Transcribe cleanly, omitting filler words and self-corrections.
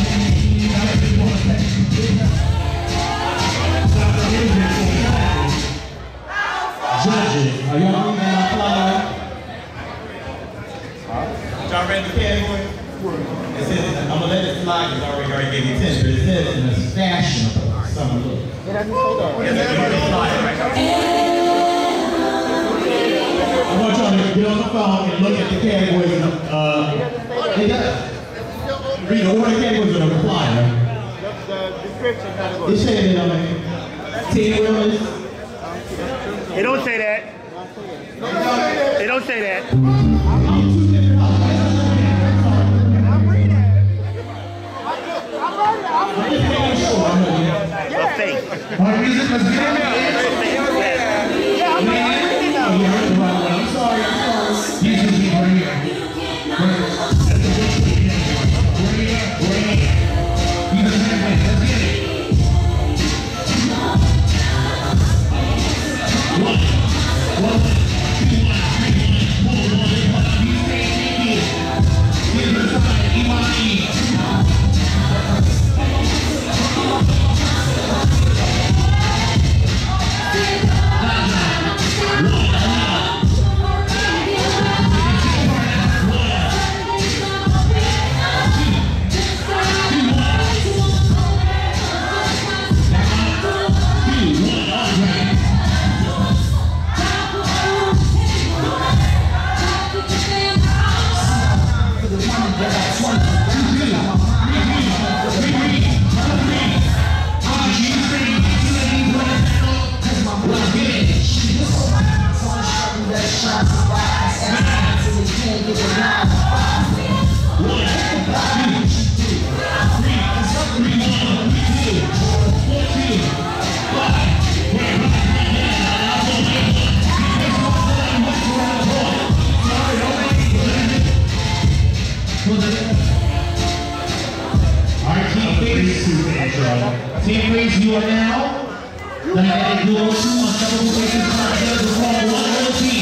Judges, are y'all reading my flyer? Y'all read the category? It says, I'm gonna let it slide because I already gave you 10, but it says in a fashionable summer look. It doesn't say that. I want y'all to get on the phone and look at the categories. It does. Read the order categories in the flyer. The description category. It says that I'm Teen Wheelers. It don't say that. It don't say that. A fake. All right, music, let's get it. I'm sorry. You should be right here. Team Reese, you are now the head duo 2 on several places.